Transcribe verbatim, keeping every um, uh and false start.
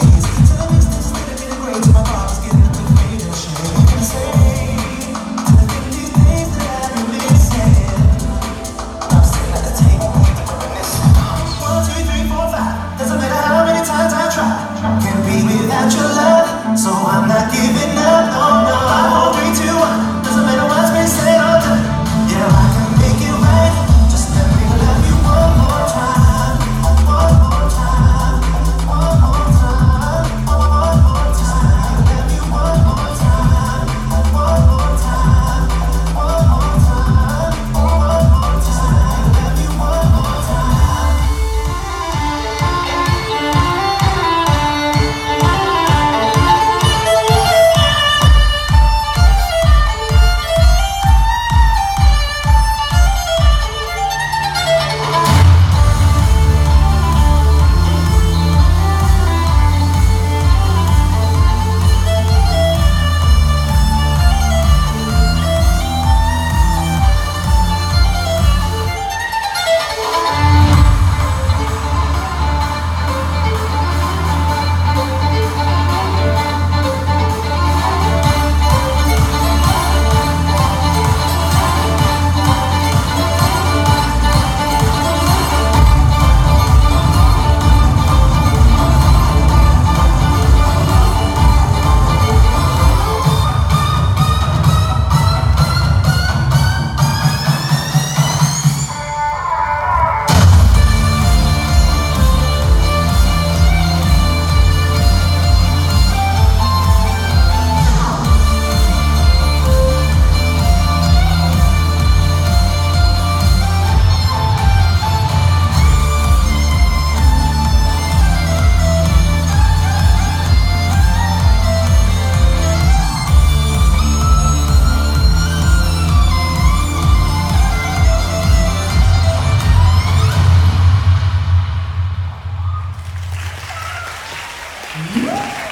So I'm not giving up, no, no. Five, four, three, two, one. Doesn't matter what's been said or done. Yeah, I can make it right. Just let me love you one more time, one more time, one more time, one more time. Love you one more time, one more time, one more time, one more time. Love you one more time. Yeah.